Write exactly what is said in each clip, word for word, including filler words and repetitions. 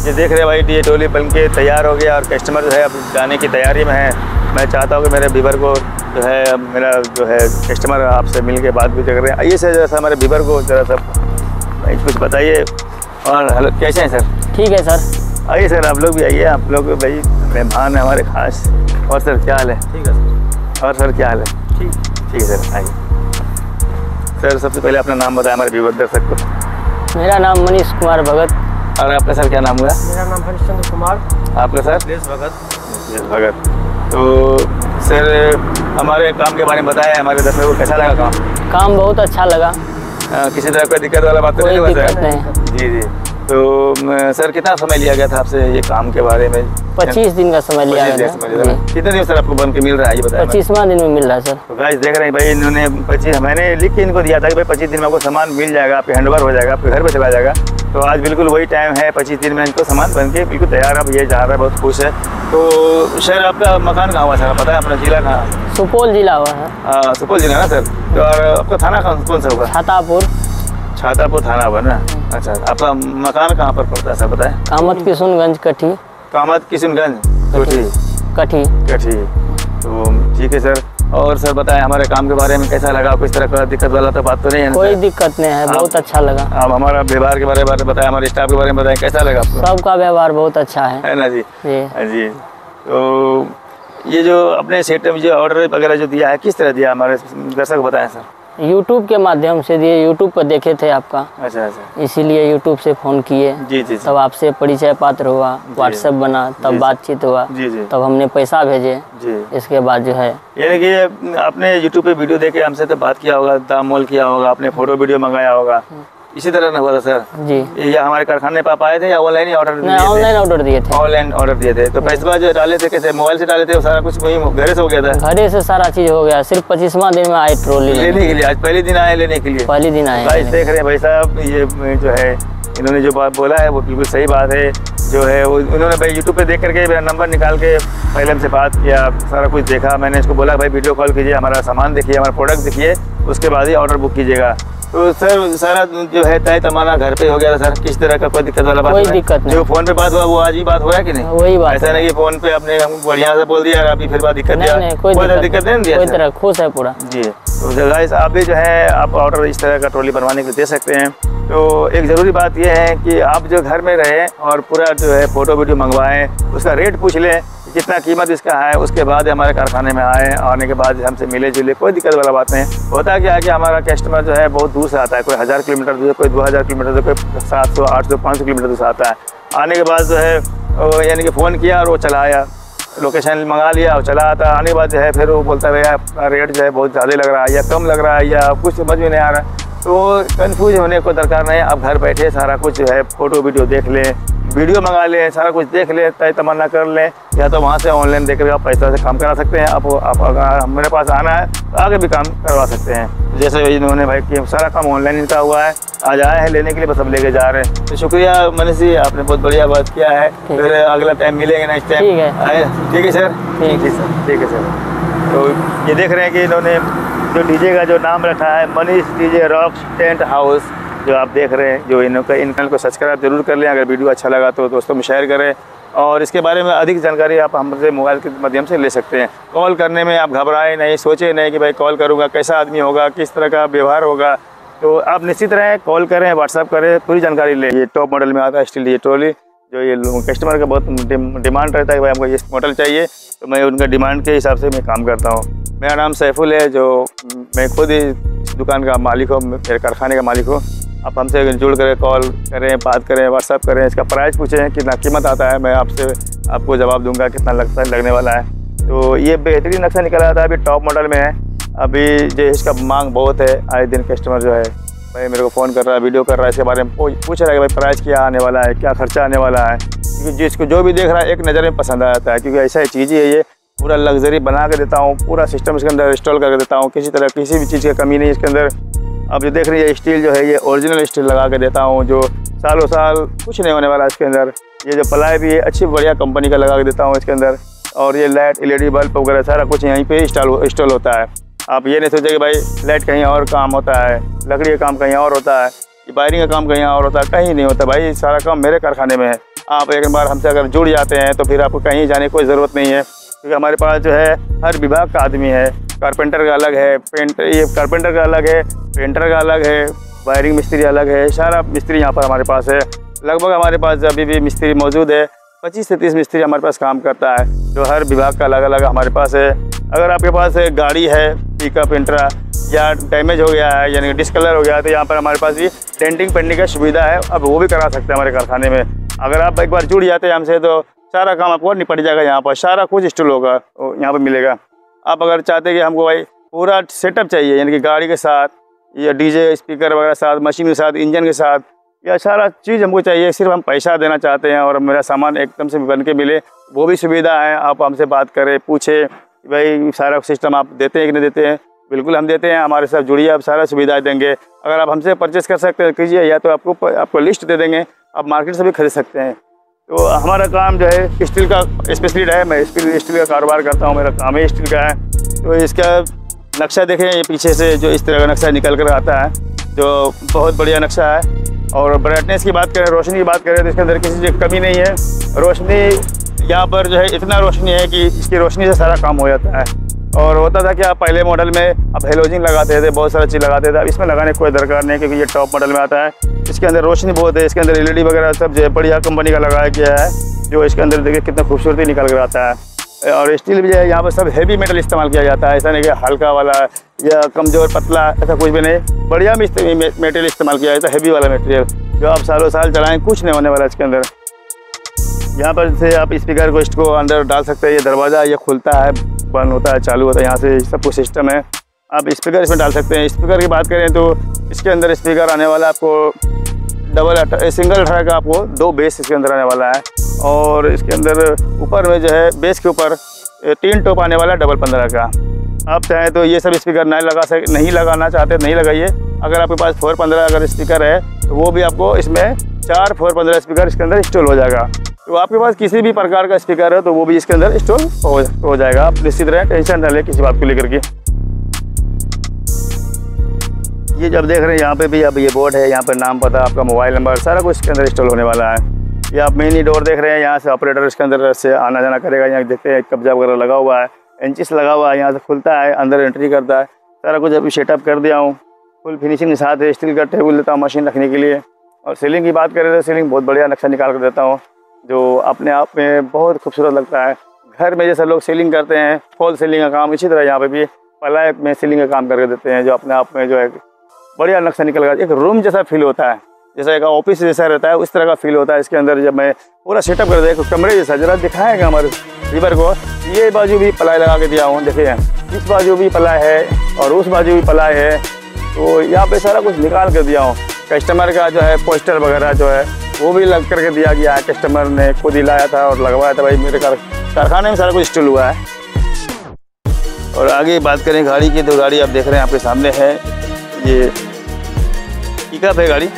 ये देख रहे हैं भाई, ये ट्रॉली बन के तैयार हो गया और कस्टमर जो है अब जाने की तैयारी में है। मैं चाहता हूँ कि मेरे बीवर को जो है, मेरा जो है कस्टमर आपसे मिल के बात भी कर रहे हैं। आइए सर, जरा सा हमारे बीवर को जरा सा भाई कुछ बताइए। और हेलो, कैसे हैं सर? ठीक है सर। आइए सर, आप लोग भी आइए, आप लोग भाई मेहमान हैं हमारे खास। और सर क्या हाल है? ठीक है सर। और सर क्या हाल है? ठीक ठीक है सर, आइए सर। सबसे पहले अपना नाम बताएं हमारे व्यूअर दर्शक को। मेरा नाम मनीष कुमार भगत। और आपका सर क्या नाम हुआ? मेरा नाम हरिश्चंद्र कुमार। आपका सर? देश भगत। देश भगत। तो सर हमारे काम के बारे में बताएं, हमारे दर्शकों को कैसा लगा काम? काम बहुत अच्छा लगा। आ, किसी तरह कोई दिक्कत वाला बात तो नहीं हुआ सर? नहीं। जी जी। तो सर कितना समय लिया गया था आपसे ये काम के बारे में? पच्चीस दिन का समय लिया गया था। कितने दिन सर आपको बन के मिल रहा है ये बताएं? पच्चीसवां दिन में मिल रहा है सर। तो गाइस देख रहे हैं भाई, इन्होंने पच्चीस मैंने लिख के इनको दिया था कि भाई पच्चीस दिन में आपको सामान मिल जाएगा, आपके हैंडओवर हो जाएगा, आपके घर पे चला जाएगा। तो आज बिल्कुल वही टाइम है, पच्चीस दिन में इनको सामान बन के बिल्कुल तैयार। अब ये जा रहा है, बहुत खुश है। तो सर आपका मकान कहाँ हुआ सर, पता है अपना जिला कहाँ? सुपौल जिला हुआ है। सुपौल जिला ना सर। तो और आपका थाना कौन सा होगा? छातापुर। छातापुर थाना हुआ ना? अच्छा, आपका मकान कहाँ पर पड़ता है सर बताएं? कामत किशुनगंज कठी। कामत किशुनगंज कठी कठी कठी। तो ठीक है सर। और सर बताएं हमारे काम के बारे में कैसा लगा? कुछ तरह का दिक्कत वाला तो बात तो नहीं है? कोई दिक्कत नहीं है, बहुत अच्छा लगा। आप हमारा व्यवहार के बारे में बताएं, हमारे स्टाफ के बारे में बताएं, कैसा लगा आपको? सबका व्यवहार बहुत अच्छा है, है ना जी? जी जी। तो ये जो अपने सेट में जो ऑर्डर वगैरह जो दिया है, किस तरह दिया हमारे दर्शक को बताएं सर? यूट्यूब के माध्यम से दिए, यूट्यूब पर देखे थे आपका। अच्छा अच्छा। इसीलिए यूट्यूब से फ़ोन किए। जी जी। तब आपसे परिचय पात्र हुआ, व्हाट्सएप बना, तब बातचीत हुआ। जी जी। तब हमने पैसा भेजे जी। इसके बाद जो है, यानी कि आपने यूट्यूब पे वीडियो देखे हमसे तो बात किया होगा, दाम मोल किया होगा, आपने फोटो वीडियो मंगाया होगा, इसी तरह ना हुआ था सर? जी। ये हमारे कारखाने पे आप आए थे या ऑनलाइन ही ऑर्डर दिए थे? ऑनलाइन ऑर्डर दिए थे। ऑनलाइन ऑर्डर दिए थे। तो पैसा जो डाले थे कैसे, मोबाइल से डाले थे? सारा कुछ वही घरे से हो गया था? घरे से सारा चीज हो गया। सिर्फ पच्चीसवां दिन में आए ट्रॉली लेने के लिए। आज पहले दिन आए लेने के लिए? पहले दिन आए। भाई देख रहे हैं भाई साहब, ये जो है इन्होंने जो बात बोला है वो बिल्कुल सही बात है। जो है वो उन्होंने भाई यूट्यूब पे देख करके मेरा नंबर निकाल के पहले हमसे बात किया, सारा कुछ देखा। मैंने इसको बोला भाई वीडियो कॉल कीजिए, हमारा सामान देखिए, हमारा प्रोडक्ट देखिए, उसके बाद ही ऑर्डर बुक कीजिएगा। तो सर सारा जो है तय तमाना घर पे हो गया था सर? किस तरह का कोई दिक्कत वाला बात? कोई दिक्कत नहीं। जो फोन पे बात हुआ वो आज ही बात हुआ है कि नहीं? वही बात। ऐसा नहीं कि फोन पे आपने बढ़िया से बोल दिया अभी फिर बात दिक्कत दिया? कोई दिक्कत नहीं दिया? कोई तरह खुश है पूरा जी। तो गाइस आप भी जो है आप ऑर्डर इस तरह का ट्रॉली बनवाने के लिए दे सकते हैं। तो एक ज़रूरी बात यह है कि आप जो घर में रहें और पूरा जो है फ़ोटो वीडियो मंगवाएं, उसका रेट पूछ लें कितना कीमत इसका है, उसके बाद हमारे कारखाने में आए, आने के बाद हमसे मिले जुले, कोई दिक्कत वाला बात नहीं। होता क्या है कि हमारा कस्टमर जो है बहुत दूर से आता है, कोई हज़ार किलोमीटर दूर, कोई दो हज़ार किलोमीटर दूर, कोई सात सौ आठ सौ पाँच सौ किलोमीटर दूर से आता है। आने के बाद जो है यानी कि फ़ोन किया और वो चला आया, लोकेशन मंगा लिया और चला आता। आने के बाद जो है फिर वो बोलता है भैया रेट जो है बहुत ज़्यादा लग रहा है या कम लग रहा है या कुछ समझ में नहीं आ रहा है। तो कंफ्यूज होने को दरकार नहीं, आप घर बैठे सारा कुछ जो है फ़ोटो वीडियो देख लें, वीडियो मंगा लें, सारा कुछ देख लें, तय तमन्ना कर लें, या तो वहाँ से ऑनलाइन देख कर आप पैसा से काम करा सकते हैं। आप आप अगर मेरे पास आना है तो आगे भी काम करवा सकते हैं। जैसे इन्होंने भाई कि सारा काम ऑनलाइन इनका हुआ है, आज आए हैं लेने के लिए, बस अब लेके जा रहे हैं। तो शुक्रिया मनीष जी, आपने बहुत बढ़िया बात किया है। फिर अगला टाइम मिलेंगे नेक्स्ट टाइम। ठीक है ठीक है सर। ठीक है सर। ठीक है सर। तो ये देख रहे हैं कि इन्होंने जो डीजे का जो नाम रखा है Manish DJ rocks tent house, जो आप देख रहे हैं, जो इनका इन चैनल को सब्सक्राइब जरूर कर लें। अगर वीडियो अच्छा लगा तो दोस्तों में शेयर करें, और इसके बारे में अधिक जानकारी आप हमसे मोबाइल के माध्यम से ले सकते हैं। कॉल करने में आप घबराएं नहीं, सोचें नहीं कि भाई कॉल करूँगा कैसा आदमी होगा, किस तरह का व्यवहार होगा। तो आप निश्चित रहें, कॉल करें, व्हाट्सअप करें, पूरी जानकारी लें। ये टॉप मॉडल में आता है स्टील ये ट्रॉली, जो ये कस्टमर का बहुत डिमांड रहता है कि भाई हमको ये मॉडल चाहिए, तो मैं उनका डिमांड के हिसाब से मैं काम करता हूँ। मेरा नाम सैफुल है, जो मैं खुद ही इस दुकान का मालिक हूँ, मेरे कारखाने का मालिक हूँ। आप हमसे जुड़ करें, कॉल करें, बात करें, व्हाट्सअप करें, इसका प्राइस पूछें कितना कीमत आता है, मैं आपसे आपको जवाब दूंगा कितना लगता है लगने वाला है। तो ये बेहतरीन नक्शा निकल रहा था, अभी टॉप मॉडल में है। अभी जो इसका मांग बहुत है, आए दिन कस्टमर जो है भाई मेरे को फ़ोन कर रहा है, वीडियो कर रहा है, इसके बारे में पूछ रहा है कि भाई प्राइस क्या आने वाला है, क्या खर्चा आने वाला है। क्योंकि जिसको जो भी देख रहा है एक नज़र में पसंद आ जाता है, क्योंकि ऐसा चीज़ ही है, ये पूरा लग्जरी बना के देता हूँ, पूरा सिस्टम इसके अंदर इंस्टॉल करके देता हूँ, किसी तरह किसी भी चीज़ की कमी नहीं इसके अंदर। आप जो देख रही है स्टील जो है ये ओरिजिनल स्टील लगा के देता हूँ, जो सालों साल कुछ नहीं होने वाला इसके अंदर। ये जो प्लाई भी है अच्छी बढ़िया कंपनी का लगा के देता हूँ इसके अंदर, और ये लाइट एलईडी बल्ब वगैरह सारा कुछ यहीं पे इंस्टॉल इंस्टॉल होता है। आप ये नहीं सोचे कि भाई लाइट कहीं और काम होता है, लकड़ी का काम कहीं और होता है, वायरिंग का काम कहीं और होता है, कहीं नहीं होता भाई, सारा काम मेरे कारखाने में है। आप एक बार हमसे अगर जुड़ जाते हैं तो फिर आपको कहीं जाने की कोई ज़रूरत नहीं है, क्योंकि हमारे पास जो है हर विभाग का आदमी है। कारपेंटर का अलग है, पेंट ये कारपेंटर का अलग है, पेंटर का अलग है, वायरिंग मिस्त्री अलग है, सारा मिस्त्री यहाँ पर हमारे पास है। लगभग हमारे पास अभी भी मिस्त्री मौजूद है, पच्चीस से तीस मिस्त्री हमारे पास काम करता है, जो हर विभाग का अलग अलग हमारे पास है। अगर आपके पास गाड़ी है पिकअप इंट्रा या डैमेज हो गया है यानी डिस्कलर हो गया है तो यहाँ पर हमारे पास भी डेंटिंग पेंटिंग का सुविधा है, अब वो भी करा सकते हैं हमारे कारखाने में। अगर आप एक बार जुड़ जाते हैं हमसे तो सारा काम आपको निपट जाएगा, यहाँ पर सारा कुछ इंस्टॉल होगा यहाँ पर मिलेगा। आप अगर चाहते हैं कि हमको भाई पूरा सेटअप चाहिए यानी कि गाड़ी के साथ या डीजे स्पीकर वगैरह साथ, मशीन के साथ, इंजन के साथ, या सारा चीज़ हमको चाहिए, सिर्फ हम पैसा देना चाहते हैं और मेरा सामान एकदम से बन के मिले, वो भी सुविधा है। आप हमसे बात करें, पूछे भाई सारा सिस्टम आप देते हैं कि नहीं देते हैं, बिल्कुल हम देते हैं, हमारे साथ जुड़िए, आप सारा सुविधाएं देंगे। अगर आप हमसे परचेस कर सकते हैं कीजिए, या तो आपको आपको लिस्ट दे देंगे, आप मार्केट से भी खरीद सकते हैं। तो हमारा काम जो है स्टील का स्पेशलिस्ट है, मैं स्टील स्टील का कारोबार करता हूँ, मेरा काम ही स्टील का है। तो इसका नक्शा देखें, ये पीछे से जो इस तरह का नक्शा निकल कर आता है, जो बहुत बढ़िया नक्शा है। और ब्राइटनेस की बात करें, रोशनी की बात करें तो इसके अंदर किसी चीज़ की कमी नहीं है। रोशनी यहाँ पर जो है इतना रोशनी है कि इसकी रोशनी से सारा काम हो जाता है। और होता था कि आप पहले मॉडल में आप हेलोजिन लगाते थे, बहुत सारा चीज़ लगाते थे, अब इसमें लगाने की कोई दरकार नहीं, क्योंकि ये टॉप मॉडल में आता है। इसके अंदर रोशनी बहुत है, इसके अंदर एलईडी वगैरह सब जो है बढ़िया कंपनी का लगाया गया है, जो इसके अंदर देखिए कितना खूबसूरती निकल कर आता है। और स्टील भी जो है यहाँ पर सब हेवी मेटल इस्तेमाल किया जाता है, ऐसा नहीं कि हल्का वाला या कमज़ोर पतला, ऐसा कुछ भी नहीं, बढ़िया मेटेरियल इस्तेमाल किया जाता है, हेवी वाला मटेरियल, जो आप सालों साल चलाएँ कुछ नहीं होने वाला इसके अंदर। यहाँ पर से आप स्पीकर को इसको अंदर डाल सकते हैं, ये दरवाज़ा ये खुलता है, बंद होता है, चालू होता है, यहाँ से सब कुछ सिस्टम है। आप स्पीकर इसमें डाल सकते हैं। स्पीकर की बात करें तो इसके अंदर स्पीकर आने वाला आपको डबल सिंगल अठारह का, आपको दो बेस इसके अंदर आने वाला है। और इसके अंदर ऊपर में जो है बेस के ऊपर तीन टॉप आने वाला है डबल पंद्रह का। आप चाहें तो ये सब स्पीकर नहीं लगा सक नहीं लगाना चाहते नहीं लगाइए। अगर आपके पास फोर पंद्रह अगर स्पीकर है तो वो भी आपको इसमें चार फोर पंद्रह स्पीकर इसके अंदर इंस्टॉल हो जाएगा। तो आपके पास किसी भी प्रकार का स्पीकर है तो वो भी इसके अंदर इंस्टॉल हो, हो जाएगा। आप निश्चित रहें, टेंशन न लें किसी बात को लेकर के। ये जब देख रहे हैं यहाँ पे भी अब ये बोर्ड है, यहाँ पर नाम पता, आपका मोबाइल नंबर, सारा कुछ इसके अंदर इंस्टॉल होने वाला है। ये आप मिनी डोर देख रहे हैं, यहाँ से ऑपरेटर इसके अंदर से आना जाना करेगा। यहाँ देखते हैं कब्जा वगैरह लगा हुआ है, इंचिस लगा हुआ है, यहाँ से खुलता है, अंदर एंट्री करता है। सारा कुछ अभी सेटअप कर दिया हूँ, फुल फिनिशिंग के साथ है। स्टील का टेबल देता हूँ मशीन रखने के लिए। और सीलिंग की बात करें तो सीलिंग बहुत बढ़िया नक्शा निकाल कर देता हूँ, जो अपने आप में बहुत खूबसूरत लगता है। घर में जैसे लोग सीलिंग करते हैं, फॉल सीलिंग का काम, इसी तरह यहाँ पे भी पलाय में सीलिंग का काम करके देते हैं, जो अपने आप में जो है बढ़िया नक्शा निकल कर एक रूम जैसा फील होता है, जैसा एक ऑफिस जैसा रहता है उस तरह का फील होता है। इसके अंदर जब मैं पूरा सेटअप कर दिया कमरे जैसा, जरा दिखाएगा हमारे लीवर को। ये बाजू भी पलाय लगा के दिया हूँ, देखिए इस बाजू भी पलाय है और उस बाजू भी पलाय है। तो यहाँ पे सारा कुछ निकाल कर दिया हूँ। कस्टमर का जो है पोस्टर वगैरह जो है वो भी लग करके दिया गया है, कस्टमर ने खुद ही लाया था और लगवाया था। भाई मेरे कार कारखाने में सारा कुछ इंस्टॉल हुआ है। और आगे बात करें गाड़ी की, तो गाड़ी आप देख रहे हैं आपके सामने है, ये पिकअप है गाड़ी,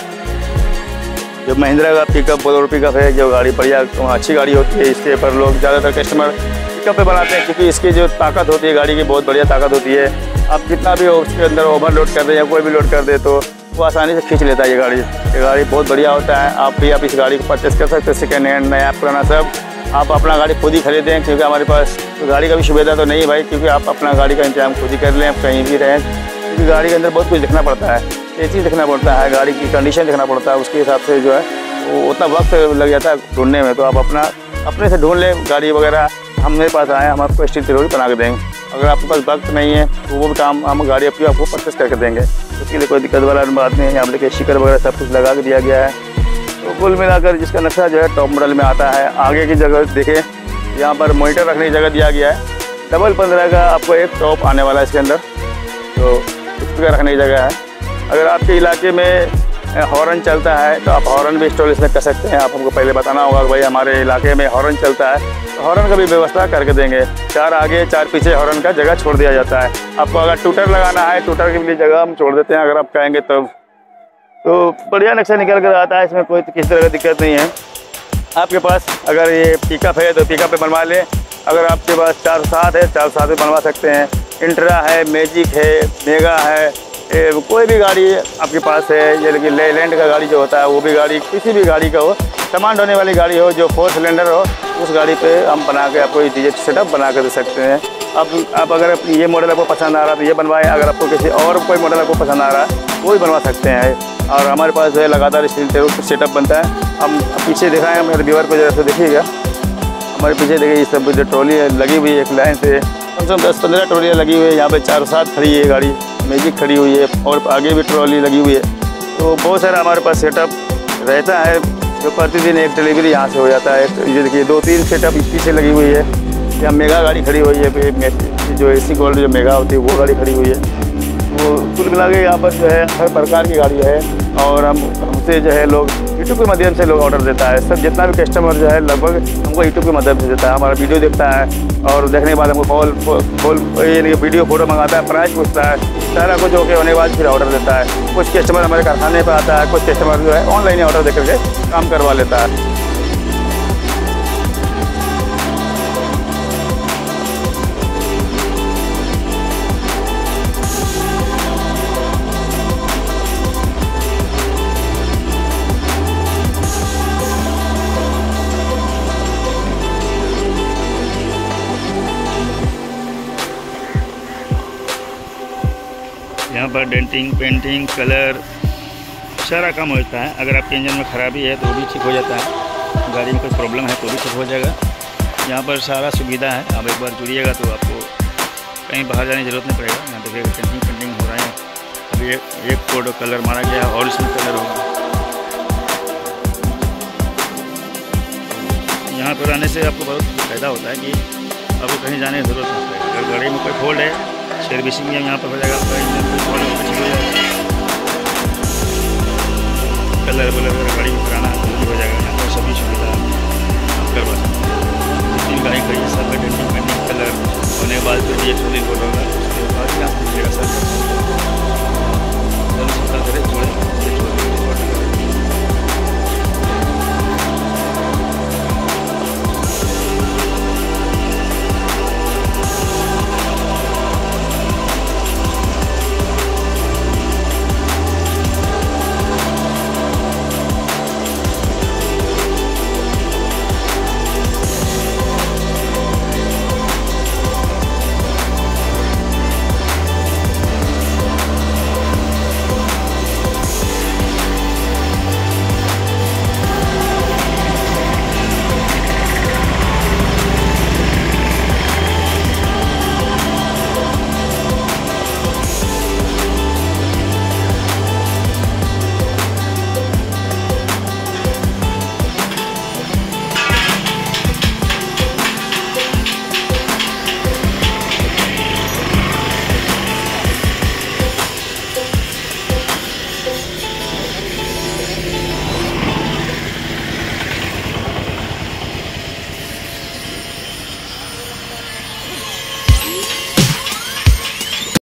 जो महिंद्रा का पिकअप बोलेरो पिकअप है। जो गाड़ी बढ़िया अच्छी गाड़ी होती है, इसके पर लोग ज़्यादातर कस्टमर पिकअप पे बनाते हैं, क्योंकि इसकी जो ताकत होती है गाड़ी की बहुत बढ़िया ताकत होती है। आप कितना भी उसके अंदर ओवरलोड कर दे या कोई भी लोड कर दे तो वो आसानी से खींच लेता है ये गाड़ी। ये गाड़ी बहुत बढ़िया होता है। आप भी आप इस गाड़ी को परचेस कर सकते हैं, सेकेंड हैंड नया पुराना सब। आप अपना गाड़ी खुद ही खरीदें, क्योंकि हमारे पास तो गाड़ी का भी सुविधा तो नहीं भाई, क्योंकि आप अपना गाड़ी का इंतजाम खुद ही कर लें, आप कहीं भी रहें, क्योंकि गाड़ी के अंदर बहुत कुछ देखना पड़ता है, ये चीज़ देखना पड़ता है, गाड़ी की कंडीशन देखना पड़ता है, उसके हिसाब से जो है वो उतना वक्त लग जाता है ढूंढने में। तो आप अपना अपने से ढूंढ लें गाड़ी वगैरह, हमारे पास आए, हम आपको स्टील तिजोरी बना के देंगे। अगर आपके पास वक्त नहीं है तो वो भी काम हम गाड़ी अपनी आपको परचेस करके देंगे, उसके लिए कोई दिक्कत वाला बात नहीं है। यहाँ देखिए स्टिकर वगैरह सब कुछ लगा के दिया गया है। तो कुल मिलाकर जिसका नक्शा जो है टॉप मॉडल में आता है। आगे की जगह देखें, यहाँ पर मॉनिटर रखने की जगह दिया गया है, डबल पंद्रह का आपको एक टॉप आने वाला है इसके अंदर, तो स्पीकर रखने की जगह है। अगर आपके इलाके में हॉर्न चलता है तो आप हॉर्न भी इंस्टॉल इसमें कर सकते हैं। आप हमको पहले बताना होगा कि भाई हमारे इलाके में हॉर्न चलता है, तो हॉर्न का भी व्यवस्था करके देंगे। चार आगे चार पीछे हॉर्न का जगह छोड़ दिया जाता है। आपको अगर टूटर लगाना है, टूटर के लिए जगह हम छोड़ देते हैं अगर आप कहेंगे तब। तो बढ़िया नक्शा निकल कर आता है, इसमें कोई किसी तरह की दिक्कत नहीं है। आपके पास अगर ये पिकअप है तो पिकअप पे बनवा लें। अगर आपके पास चार सात है, चार सात में बनवा सकते हैं। इंट्रा है, मैजिक है, मेगा है, कोई भी गाड़ी आपके पास है, जैसे कि लेलैंड का गाड़ी जो होता है वो भी गाड़ी, किसी भी गाड़ी का हो सामान ढोने वाली गाड़ी हो, जो फोर सिलेंडर हो, उस गाड़ी पे हम बना के आपको डीजे सेटअप बना के दे सकते हैं। अब आप अगर ये मॉडल आपको पसंद आ रहा है तो ये बनवाएं, अगर आपको किसी और कोई मॉडल आपको पसंद आ रहा है वो भी बनवा सकते हैं। और हमारे पास जो है लगातार स्टील सेटअप बनता है। हम पीछे दिखाएँ मेरे व्यूअर को जरा से देखिएगा, हमारे पीछे देखिए ये सब जो ट्रॉली लगी हुई है एक लाइन से, कम से कम दस पंद्रह ट्रॉलियाँ लगी हुई है। यहाँ पे चार सात खड़ी है गाड़ी, मैजिक खड़ी हुई है और आगे भी ट्रॉली लगी हुई है। तो बहुत सारा हमारे पास सेटअप रहता है, जो प्रतिदिन एक डिलीवरी यहाँ से हो जाता है। ये देखिए दो तीन सेटअप इस पीछे लगी हुई है। यहाँ मेगा गाड़ी खड़ी हुई है, जो एसी गोल्ड जो मेगा होती है वो गाड़ी खड़ी हुई है। तो कुल मिला के यहाँ पर जो है हर प्रकार की गाड़ी है। और हम हमसे जो है लोग यूट्यूब के माध्यम से लोग ऑर्डर देता है। सब जितना भी कस्टमर जो है लगभग हमको यूट्यूब के माध्यम से देता है, हमारा वीडियो देखता है और देखने के बाद हमको कॉल कॉल ये वीडियो फोटो मंगाता है, प्राइस पूछता है, सारा कुछ ओके होने के बाद फिर ऑर्डर देता है। कुछ कस्टमर हमारे कारखाने पर आता है, कुछ कस्टमर जो है ऑनलाइन ऑर्डर दे करके काम करवा लेता है। यहाँ पर डेंटिंग, पेंटिंग, कलर सारा काम होता है। अगर आपके इंजन में ख़राबी है तो वो भी ठीक हो जाता है, गाड़ी में कोई प्रॉब्लम है तो भी ठीक हो जाएगा। यहाँ पर सारा सुविधा है। आप एक बार जुड़िएगा तो आपको कहीं बाहर जाने की ज़रूरत नहीं पड़ेगा। यहाँ देखिएगा पेंटिंग पेंटिंग हो रहा है। अभी एक एक फोटो कलर मारा गया और इसमें कलर होगा। यहाँ पर आने से आपको बहुत फ़ायदा होता है कि आपको कहीं जाने की ज़रूरत नहीं पड़ेगा। अगर गाड़ी में कोई फॉल्ट है, सर्विसिंग भी यहाँ पर हो जाएगा, आपका इंजन कोई फॉल्ट हो जाएगा, कलर वलर वगैरह गाड़ी में कराना है तो भी हो जाएगा। यहाँ पर सभी सुविधा आप करवा सकते हैं। जितनी गाड़ी खड़ी है सब डेंटिंग पेंटिंग कलर होने के बाद फिर एक सौ दिन होगा, उसके बाद यहाँ मिलेगा सर। जल्द से जल्द जुड़े।